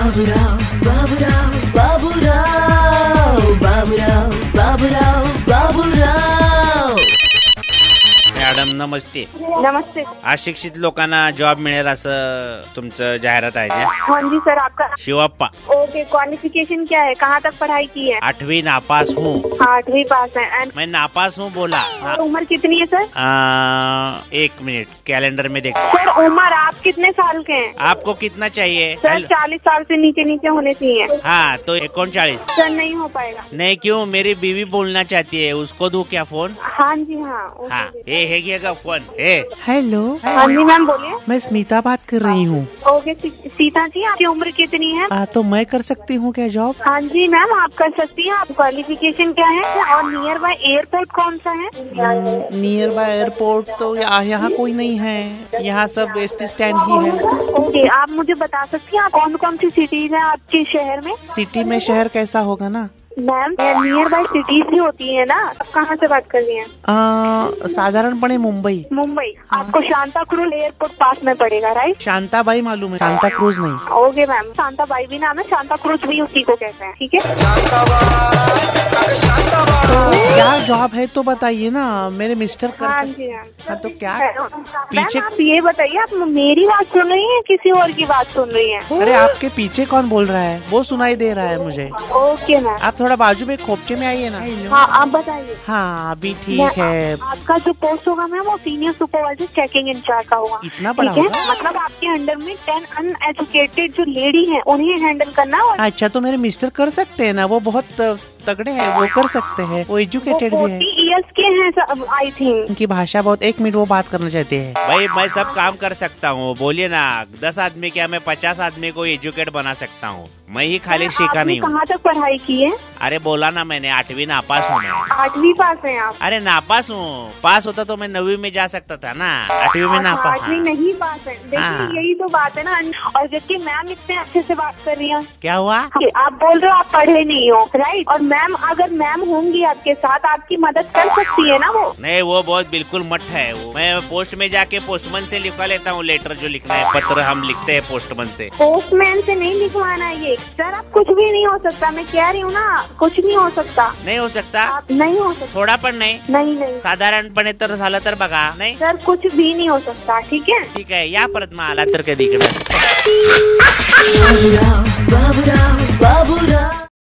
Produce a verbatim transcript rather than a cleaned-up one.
Baburao Baburao Baburao Baburao Baburao Baburao. Madam नमस्ते. नमस्ते. अशिक्षित लोकांना जॉब मिळेल असं तुमचं जाहिरात आहे क्या? हाँ जी सर. आपका शिवप्पा. ओके. क्वालिफिकेशन क्या है? कहाँ तक पढ़ाई की है? आठवीं नापास हूँ. हाँ, आठवीं पास है. एंड मैं नापास हूँ बोला. और उम्र कितनी है सर? आ, एक मिनट कैलेंडर में देख. सर उम्र आप कितने साल के हैं? आपको कितना चाहिए? सर चालीस साल से नीचे नीचे होने चाहिए. हाँ तो इकतालीस. सर नहीं हो पाएगा. नहीं क्यों? मेरी बीवी बोलना चाहती है, उसको दूं क्या फोन? हाँ जी. हाँ हाँ ये है क्या फोन? ए हेलो. हाँ जी मैम बोलिए. मैं स्मिता बात कर रही हूँ. ओके सीता जी, आपकी उम्र कितनी है? आ, तो मैं कर सकती हूँ क्या जॉब? हाँ जी मैम आप कर सकती हैं. आप क्वालिफिकेशन क्या है और नियर बाय एयरपोर्ट कौन सा है? नियर बाय एयरपोर्ट तो या, यहाँ कोई नहीं है. यहाँ सब एसटी स्टैंड ही है. ओके. आप मुझे बता सकती हैं कौन कौन सी सिटीज है आपके शहर में? सिटी में शहर कैसा होगा ना मैम? नियर बाय सिटीज भी होती है ना. आप कहाँ से बात कर रही हैं? आ, साधारणपणे मुंबई. मुंबई. आपको शांता क्रूज एयरपोर्ट पास में पड़ेगा राइट? शांताबाई मालूम है, शांता क्रूज नहीं. Okay ma'am. शांताबाई भी नाम है, शांता क्रूज भी उसी को कहते हैं. ठीक है. क्या जॉब है तो बताइए ना, मेरे मिस्टर कर हाँ सकते. जी मैम. हाँ तो क्या पीछे पीछे आप ये बताइए, आप मेरी बात सुन रही हैं किसी और की बात सुन रही हैं? अरे आपके पीछे कौन बोल रहा है? वो सुनाई दे रहा है मुझे. Okay ma'am. आप थोड़ा बाजू में खोपचे में आइए ना. हाँ आप बताइए. हाँ अभी ठीक है. आपका जो पोस्ट होगा मैम वो सीनियर सुपरवाइजर चेकिंग इंचार्ज का होगा. इतना बड़ा ठीक है? होगा? मतलब आपके अंडर में टेन अनएजुकेटेड जो लेडी है उन्हें हैंडल करना. और अच्छा तो मेरे मिस्टर कर सकते हैं ना, वो बहुत तगड़े हैं, वो कर सकते हैं, वो एजुकेटेड भी है. फोर्टी इयर्स के हैं आई थिंक. उनकी भाषा बहुत. एक मिनट वो बात करना चाहते हैं. भाई मैं सब काम कर सकता हूँ, बोलिए ना. दस आदमी क्या मैं पचास आदमी को एजुकेट बना सकता हूँ. मैं ही खाली सीखा नहीं हूँ. कहाँ तक पढ़ाई की है? अरे बोला ना मैंने, आठवीं नापास हूँ मैं. आठवीं पास है आप? अरे नापास हूँ. पास होता तो मैं नवीं में जा सकता था ना. आठवीं में नापास. आठवीं नहीं पास है. हाँ। देखिए यही तो बात है ना. और जबकि मैम इतने अच्छे से बात कर रही है. क्या हुआ? आप बोल रहे हो आप पढ़े नहीं हो राइट. और मैम अगर मैम होंगी आपके साथ आपकी मदद कर सकती है ना वो. नहीं वो बहुत बिल्कुल मठ है वो. मैं पोस्ट में जाके पोस्टमैन से लिखवा लेता हूँ लेटर जो लिखना है. पत्र हम लिखते हैं पोस्टमैन से. पोस्टमैन से नहीं लिखवाना है ये सर. आप कुछ भी नहीं हो सकता. मैं कह रही हूँ ना कुछ नहीं हो सकता. नाही हो सकता. आप नहीं हो सकता. थोडा पण नाही. नहीं नहीं साधारणपणे तर झालं तर बघा. नाही सर कुछ भी नहीं हो सकता. ठीक है. ठीक आहे. या परत मग आला तर कधी इकडे. बाबूराव बाबूराव बाबूराव.